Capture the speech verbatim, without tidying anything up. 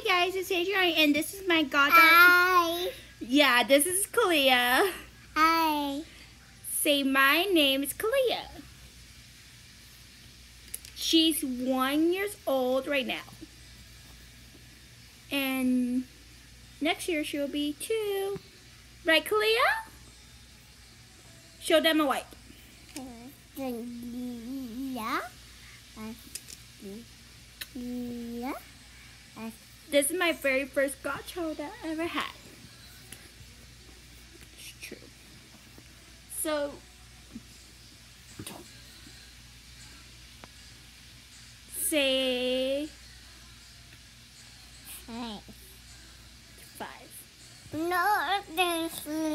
guys, it's Adriana, and this is my goddaughter. Hi. Yeah, this is Kalia. Hi. Say, my name is Kalia. She's one years old right now. And next year she'll be two. Right, Kalia? Show them a wipe. Yeah. Yeah. This is my very first godchild I ever had. It's true. So, say Five. five. No, there's